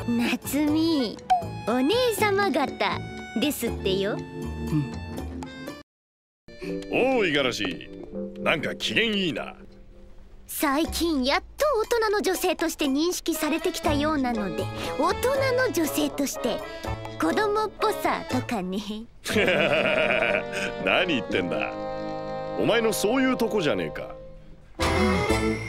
夏美、お姉様方ですってよ。 おう、五十嵐、なんか機嫌いいな。 最近やっと大人の女性として認識されてきたようなので、大人の女性として子供っぽさとかね。 何言ってんだ。お前のそういうとこじゃねえか。